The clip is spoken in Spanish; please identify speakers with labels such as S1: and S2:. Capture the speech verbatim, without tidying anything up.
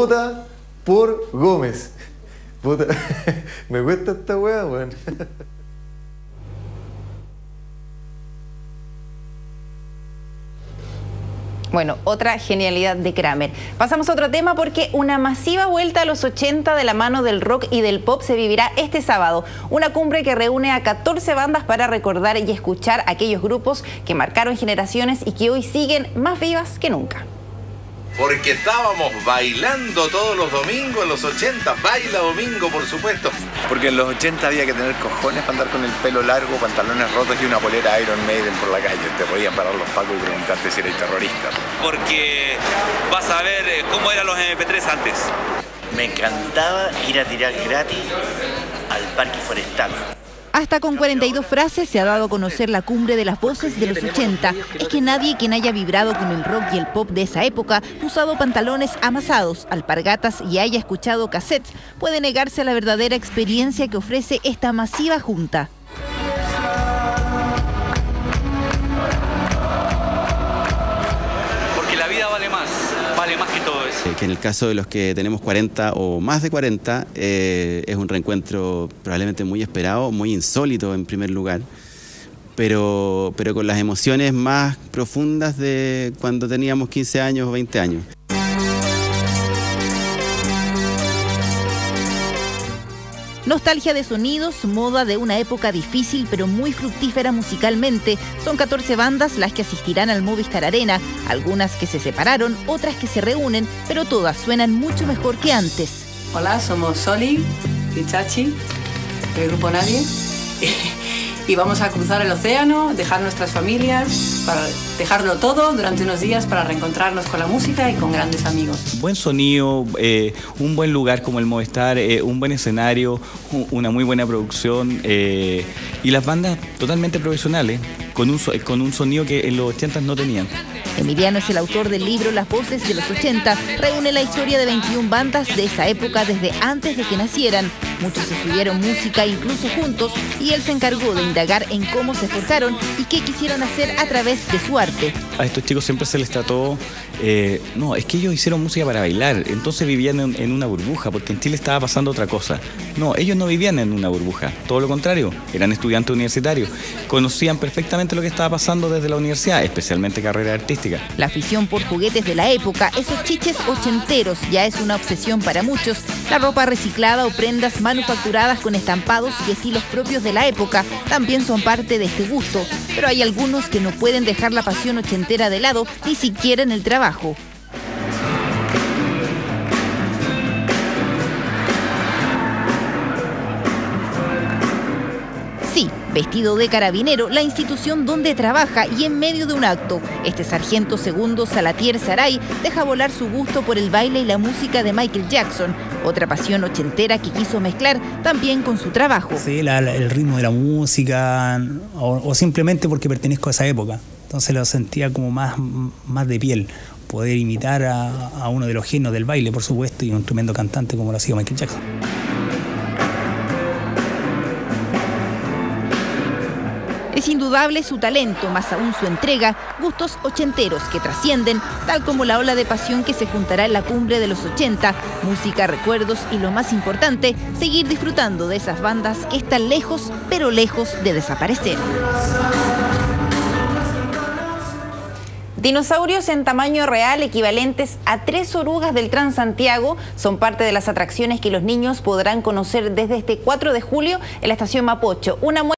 S1: vota por Gómez. Vota. Me cuesta esta weá, weón.
S2: Bueno, otra genialidad de Kramer. Pasamos a otro tema porque una masiva vuelta a los ochenta de la mano del rock y del pop se vivirá este sábado. Una cumbre que reúne a catorce bandas para recordar y escuchar aquellos grupos que marcaron generaciones y que hoy siguen más vivas que nunca.
S3: Porque estábamos bailando todos los domingos en los ochenta, baila domingo por supuesto.
S4: Porque en los ochenta había que tener cojones para andar con el pelo largo, pantalones rotos y una polera Iron Maiden por la calle. Te podían parar los pacos y preguntarte si eres terrorista.
S5: Porque vas a ver cómo eran los eme pe tres antes.
S6: Me encantaba ir a tirar gratis al parque forestal.
S7: Hasta con cuarenta y dos frases se ha dado a conocer la cumbre de las voces de los ochenta. Es que nadie quien haya vibrado con el rock y el pop de esa época, usado pantalones amasados, alpargatas y haya escuchado cassettes, puede negarse a la verdadera experiencia que ofrece esta masiva junta.
S5: Porque la vida vale más, vale más que todo eso.
S8: Que en el caso de los que tenemos cuarenta o más de cuarenta, eh, es un reencuentro probablemente muy esperado, muy insólito en primer lugar, pero, pero con las emociones más profundas de cuando teníamos quince años o veinte años.
S7: Nostalgia de sonidos, moda de una época difícil pero muy fructífera musicalmente. Son catorce bandas las que asistirán al Movistar Arena, algunas que se separaron, otras que se reúnen, pero todas suenan mucho mejor que antes.
S9: Hola, somos Soli y Chachi, del grupo Nadie, y vamos a cruzar el océano, dejar nuestras familias, para dejarlo todo durante unos días para reencontrarnos con la música y con grandes amigos.
S10: Buen sonido, eh, un buen lugar como el Movistar, eh, un buen escenario, una muy buena producción eh, y las bandas totalmente profesionales, con un, con un sonido que en los ochenta no tenían.
S7: Emiliano es el autor del libro Las Voces de los ochenta. Reúne la historia de veintiuna bandas de esa época desde antes de que nacieran. Muchos estudiaron música incluso juntos y él se encargó de indagar en cómo se forjaron y qué quisieron hacer a través de su arte.
S10: A estos chicos siempre se les trató, eh, no, es que ellos hicieron música para bailar, entonces vivían en, en una burbuja, porque en Chile estaba pasando otra cosa. No, ellos no vivían en una burbuja, todo lo contrario, eran estudiantes universitarios, conocían perfectamente lo que estaba pasando desde la universidad, especialmente carrera artística.
S7: La afición por juguetes de la época, esos chiches ochenteros, ya es una obsesión para muchos. La ropa reciclada o prendas manufacturadas con estampados y estilos propios de la época también son parte de este gusto, pero hay algunos que no pueden dejar la pasión ochentera de lado, ni siquiera en el trabajo. Sí, vestido de carabinero, la institución donde trabaja y en medio de un acto. Este sargento segundo Salatier Saray deja volar su gusto por el baile y la música de Michael Jackson, otra pasión ochentera que quiso mezclar también con su trabajo.
S11: Sí, la, la, el ritmo de la música o, o simplemente porque pertenezco a esa época. Entonces lo sentía como más, más de piel. Poder imitar a, a uno de los genios del baile, por supuesto, y un tremendo cantante como lo ha sido Michael Jackson.
S7: Es indudable su talento, más aún su entrega, gustos ochenteros que trascienden, tal como la ola de pasión que se juntará en la cumbre de los ochenta, música, recuerdos y lo más importante, seguir disfrutando de esas bandas que están lejos, pero lejos de desaparecer.
S2: Dinosaurios en tamaño real equivalentes a tres orugas del Transantiago son parte de las atracciones que los niños podrán conocer desde este cuatro de julio en la estación Mapocho. Una